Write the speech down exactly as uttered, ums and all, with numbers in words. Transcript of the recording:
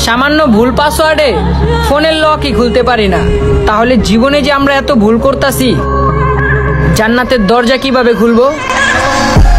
সামান্য ভুল পাসওয়ার্ডে ফোনের লকই খুলতে পারি না, তাহলে জীবনে যে আমরা এত ভুল করতাছি, জান্নাতের দরজা কিভাবে খুলবো?